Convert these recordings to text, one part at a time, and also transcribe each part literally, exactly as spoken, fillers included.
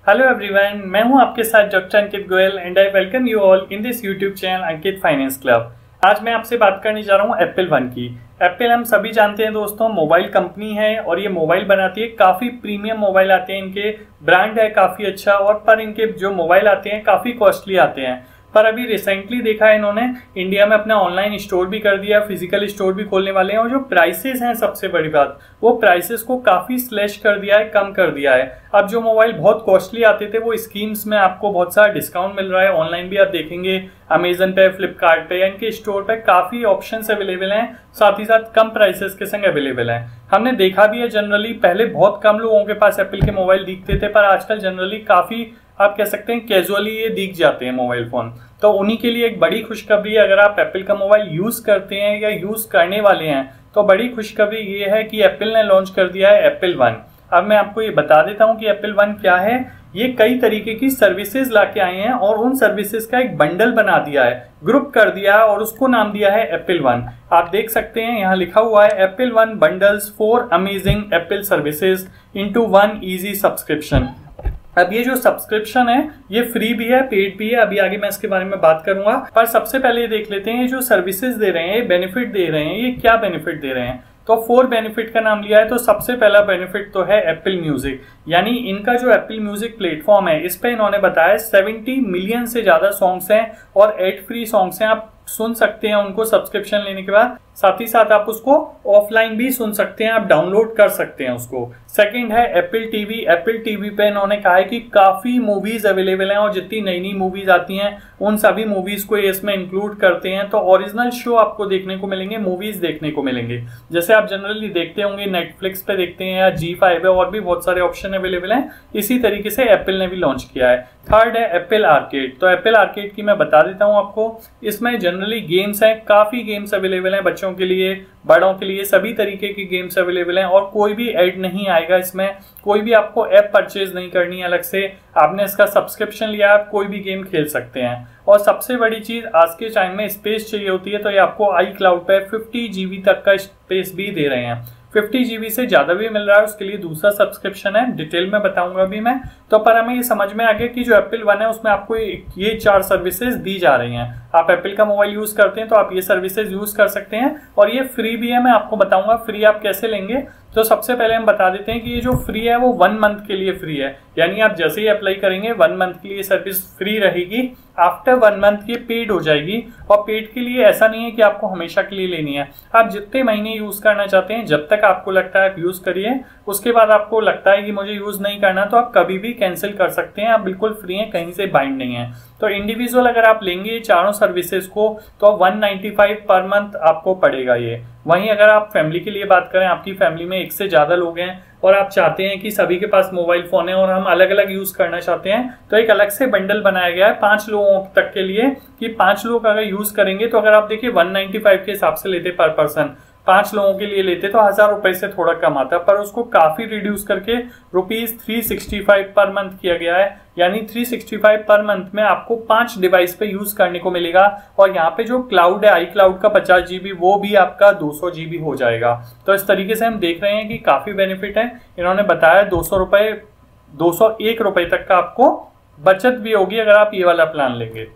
Hello everyone, मैं हूं आपके साथ doctor Ankit Goyal and I welcome you all in this YouTube channel Ankit finance club. आज मैं आपसे बात करने जा रहा हूं एप्पल वन की। एप्पल हम सभी जानते हैं दोस्तों, मोबाइल कंपनी है और ये मोबाइल बनाती है। काफ़ी प्रीमियम मोबाइल आते हैं, इनके ब्रांड है काफ़ी अच्छा, और पर इनके जो मोबाइल आते हैं काफ़ी कॉस्टली आते हैं। पर अभी रिसेंटली देखा है इन्होंने इंडिया में अपना ऑनलाइन स्टोर भी कर दिया, फिजिकल स्टोर भी खोलने वाले हैं, और जो प्राइसेस हैं सबसे बड़ी बात, वो प्राइसेस को काफ़ी स्लैश कर दिया है, कम कर दिया है। अब जो मोबाइल बहुत कॉस्टली आते थे वो स्कीम्स में आपको बहुत सारा डिस्काउंट मिल रहा है। ऑनलाइन भी आप देखेंगे अमेजन पे, फ्लिपकार्ट पे, इनके स्टोर पे काफ़ी ऑप्शंस अवेलेबल हैं, साथ ही साथ कम प्राइसेस के संग अवेलेबल हैं। हमने देखा भी है जनरली, पहले बहुत कम लोगों के पास एप्पल के मोबाइल दिखते थे, पर आजकल जनरली काफ़ी आप कह सकते हैं कैजुअली ये दिख जाते हैं मोबाइल फ़ोन। तो उन्हीं के लिए एक बड़ी खुशखबरी है, अगर आप एप्पल का मोबाइल यूज़ करते हैं या यूज़ करने वाले हैं तो बड़ी खुशखबरी ये है कि एप्पल ने लॉन्च कर दिया है एप्पल वन। अब मैं आपको ये बता देता हूँ कि एप्पल वन क्या है। ये कई तरीके की सर्विसेज लाके आए हैं और उन सर्विसेज का एक बंडल बना दिया है, ग्रुप कर दिया है और उसको नाम दिया है एप्पल वन। आप देख सकते हैं यहाँ लिखा हुआ है Apple one bundles for amazing Apple services into one easy subscription. अब ये जो सब्सक्रिप्शन है ये फ्री भी है, पेड भी है, अभी आगे मैं इसके बारे में बात करूंगा। पर सबसे पहले ये देख लेते हैं ये जो सर्विसेज दे रहे हैं, ये बेनिफिट दे रहे हैं, ये क्या बेनिफिट दे रहे हैं। तो फोर बेनिफिट का नाम लिया है। तो सबसे पहला बेनिफिट तो है एप्पल म्यूजिक, यानी इनका जो एप्पल म्यूजिक प्लेटफॉर्म है इस पे इन्होंने बताया सत्तर मिलियन से ज्यादा सॉन्ग्स हैं और एड फ्री सॉन्ग्स हैं, आप सुन सकते हैं उनको सब्सक्रिप्शन लेने के बाद। साथ ही साथ आप उसको ऑफलाइन भी सुन सकते हैं, आप डाउनलोड कर सकते हैं उसको। सेकंड है एप्पल टीवी। एप्पल टीवी पे इन्होंने कहा है कि काफी मूवीज अवेलेबल हैं और जितनी नई नई मूवीज आती हैं उन सभी मूवीज को ये इसमें इंक्लूड करते हैं। तो ओरिजिनल शो आपको देखने को मिलेंगे, मूवीज देखने को मिलेंगे, जैसे आप जनरली देखते होंगे नेटफ्लिक्स पे देखते हैं या जी फाइव है, और भी बहुत सारे ऑप्शन अवेलेबल हैं। इसी तरीके से एप्पल ने भी लॉन्च किया है। थर्ड है एप्पल आर्केड। तो एप्पल आर्केड की मैं बता देता हूँ आपको, इसमें जनरली गेम्स हैं, काफी गेम्स अवेलेबल हैं, बच्चों के लिए, बड़ों के लिए, सभी तरीके की गेम्स अवेलेबल हैं और कोई भी ऐड नहीं आएगा इसमें, कोई भी आपको ऐप परचेज नहीं करनी है अलग से। आपने इसका सब्सक्रिप्शन लिया, आप कोई भी गेम खेल सकते हैं। और सबसे बड़ी चीज, आज के टाइम में स्पेस चाहिए होती है, तो ये आपको आई क्लाउड पे फिफ्टी जीबी तक का स्पेस भी दे रहे हैं। पचास जीबी से ज्यादा भी मिल रहा है, उसके लिए दूसरा सब्सक्रिप्शन है, डिटेल में बताऊंगा अभी मैं। तो पर हमें ये समझ में आ गया कि जो एप्पल वन है उसमें आपको ये चार सर्विसेज दी जा रही हैं। आप एप्पल का मोबाइल यूज करते हैं तो आप ये सर्विसेज यूज कर सकते हैं और ये फ्री भी है। मैं आपको बताऊंगा फ्री आप कैसे लेंगे। तो सबसे पहले हम बता देते हैं कि ये जो फ्री है वो वन मंथ के लिए फ्री है, यानी आप जैसे ही अप्लाई करेंगे वन मंथ के लिए सर्विस फ्री रहेगी। आफ्टर वन मंथ ये पेड हो जाएगी, और पेड के लिए ऐसा नहीं है कि आपको हमेशा के लिए लेनी है, आप जितने महीने यूज करना चाहते हैं, जब तक आपको लगता है आप यूज करिए। उसके बाद आपको लगता है कि मुझे यूज नहीं करना तो आप कभी भी कैंसिल कर सकते हैं, आप बिल्कुल फ्री हैं, कहीं से बाइंड नहीं है। तो इंडिविजुअल अगर आप लेंगे चारों सर्विसेज को तो one ninety five per month आपको पड़ेगा ये। वहीं अगर आप फैमिली के लिए बात करें, आपकी फैमिली में एक से ज्यादा लोग हैं और आप चाहते हैं कि सभी के पास मोबाइल फोन है और हम अलग अलग यूज करना चाहते हैं, तो एक अलग से बंडल बनाया गया है पांच लोगों तक के लिए, कि पांच लोग अगर यूज करेंगे तो अगर आप देखिए वन नाइन्टी फाइव के हिसाब से लेते पर पर्सन, पांच लोगों के लिए लेते तो हजार रुपए से थोड़ा कम आता, पर उसको काफी रिड्यूस करके rupees three sixty five per month किया गया है। यानी three sixty five per month में आपको पांच डिवाइस पे यूज करने को मिलेगा। और यहाँ पे जो क्लाउड है, आई क्लाउड का पचास जीबी, वो भी आपका दो सौ जीबी हो जाएगा। तो इस तरीके से हम देख रहे हैं कि काफी बेनिफिट है। इन्होंने बताया दो सौ रुपए दो सौ एक रुपए तक का आपको बचत भी होगी अगर आप ये वाला प्लान लेंगे।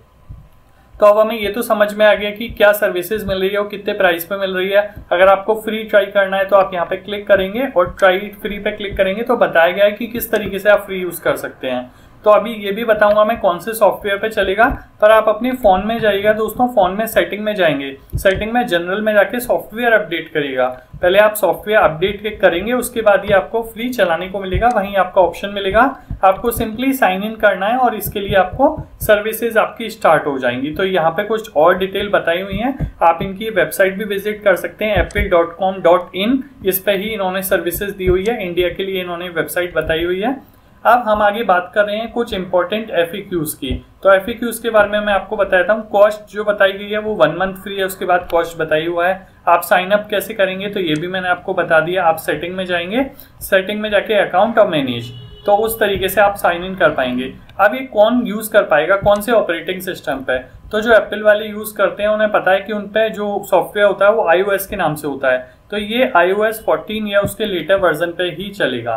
तो अब हमें ये तो समझ में आ गया कि क्या सर्विसेज मिल रही है और कितने प्राइस पे मिल रही है। अगर आपको फ्री ट्राई करना है तो आप यहाँ पे क्लिक करेंगे और ट्राई फ्री पे क्लिक करेंगे तो बताया गया है कि किस तरीके से आप फ्री यूज कर सकते हैं। तो अभी ये भी बताऊंगा मैं कौन से सॉफ्टवेयर पे चलेगा, पर आप अपने फोन में जाइएगा दोस्तों, फोन में सेटिंग में जाएंगे, सेटिंग में जनरल में जाके सॉफ्टवेयर अपडेट करिएगा। पहले आप सॉफ्टवेयर अपडेट करेंगे, उसके बाद ही आपको फ्री चलाने को मिलेगा। वहीं आपका ऑप्शन मिलेगा, आपको सिंपली साइन इन करना है और इसके लिए आपको सर्विसेज आपकी स्टार्ट हो जाएंगी। तो यहाँ पे कुछ और डिटेल बताई हुई है, आप इनकी वेबसाइट भी विजिट कर सकते हैं, Apple dot com dot in. इस पे ही इन्होंने सर्विसेज दी हुई है, इंडिया के लिए इन्होंने वेबसाइट बताई हुई है। अब हम आगे बात कर रहे हैं कुछ इंपॉर्टेंट एफएक्यूज की। तो एफएक्यूज के बारे में मैं आपको बताता हूँ। कॉस्ट जो बताई गई है वो वन मंथ फ्री है, उसके बाद कॉस्ट बताई हुआ है। आप साइन अप कैसे करेंगे तो ये भी मैंने आपको बता दिया। आप सेटिंग में जाएंगे, सेटिंग में जाके अकाउंट और मैनेज, तो उस तरीके से आप साइन इन कर पाएंगे। अब ये कौन यूज कर पाएगा, कौन से ऑपरेटिंग सिस्टम पे? तो जो एप्पल वाले यूज करते हैं उन्हें पता है कि उन पे जो सॉफ्टवेयर होता है वो आईओएस के नाम से होता है, तो ये आईओएस फोर्टीन या उसके लेटर वर्जन पे ही चलेगा।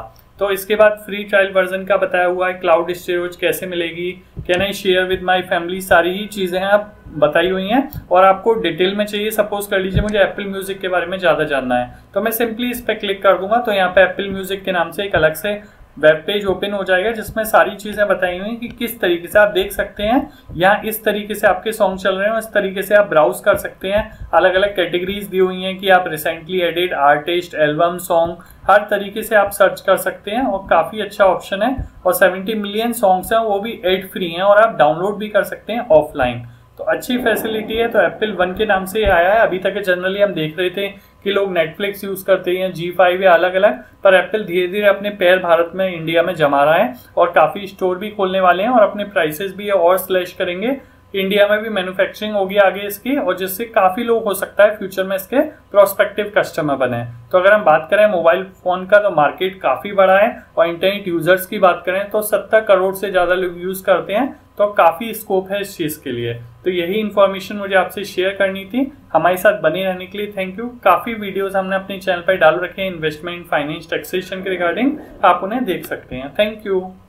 तो इसके बाद फ्री ट्रायल वर्जन का बताया हुआ है, क्लाउड स्टोरेज कैसे मिलेगी, can I share with my family, सारी ही चीज़ें हैं आप बताई हुई हैं। और आपको डिटेल में चाहिए, सपोज कर लीजिए मुझे एप्पल म्यूजिक के बारे में ज़्यादा जानना है, तो मैं सिंपली इस पर क्लिक कर दूंगा तो यहाँ पे एप्पल म्यूजिक के नाम से एक अलग से वेब पेज ओपन हो जाएगा जिसमें सारी चीज़ें बताई हुई हैं कि किस तरीके से आप देख सकते हैं। यहाँ इस तरीके से आपके सॉन्ग चल रहे हैं, इस तरीके से आप ब्राउज कर सकते हैं। अलग अलग कैटेगरीज दी हुई हैं कि आप recently added, artist, album, song, हर तरीके से आप सर्च कर सकते हैं और काफ़ी अच्छा ऑप्शन है। और सत्तर मिलियन सॉन्ग्स हैं वो भी एड फ्री हैं और आप डाउनलोड भी कर सकते हैं ऑफलाइन, तो अच्छी फैसिलिटी है। तो एप्पल वन के नाम से ये आया है। अभी तक जनरली हम देख रहे थे कि लोग नेटफ्लिक्स यूज करते हैं, जी फाइव या अलग अलग, पर एप्पल धीरे धीरे अपने पैर भारत में, इंडिया में जमा रहा है और काफी स्टोर भी खोलने वाले हैं और अपने प्राइसेस भी और स्लैश करेंगे। इंडिया में भी मैन्युफैक्चरिंग होगी आगे इसकी, और जिससे काफी लोग हो सकता है फ्यूचर में इसके प्रोस्पेक्टिव कस्टमर बने। तो अगर हम बात करें मोबाइल फोन का, तो मार्केट काफी बड़ा है और इंटरनेट यूजर्स की बात करें तो सत्तर करोड़ से ज्यादा लोग यूज करते हैं, तो काफी स्कोप है इस चीज के लिए। तो यही इन्फॉर्मेशन मुझे आपसे शेयर करनी थी। हमारे साथ बने रहने के लिए थैंक यू। काफी वीडियोस हमने अपने चैनल पर डाल रखे हैं इन्वेस्टमेंट, फाइनेंस, टैक्सेशन के रिगार्डिंग, आप उन्हें देख सकते हैं। Thank you.